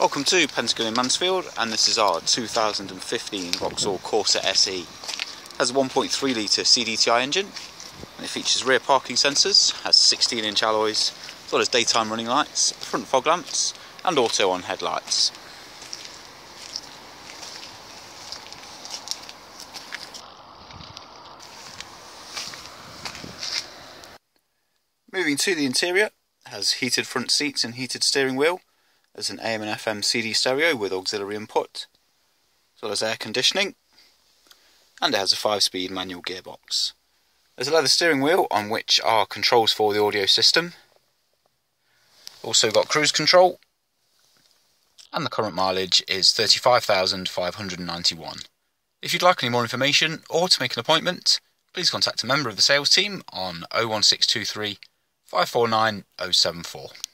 Welcome to Pentagon in Mansfield, and this is our 2015 Vauxhall Corsa SE. It has a 1.3 litre CDTi engine, and it features rear parking sensors, has 16-inch alloys, as well as daytime running lights, front fog lamps and auto-on headlights. Moving to the interior, it has heated front seats and heated steering wheel. There's an AM and FM CD stereo with auxiliary input, as well as air conditioning, and it has a 5-speed manual gearbox. There's a leather steering wheel on which are controls for the audio system. Also got cruise control, and the current mileage is 35,591. If you'd like any more information or to make an appointment, please contact a member of the sales team on 01623 549 074.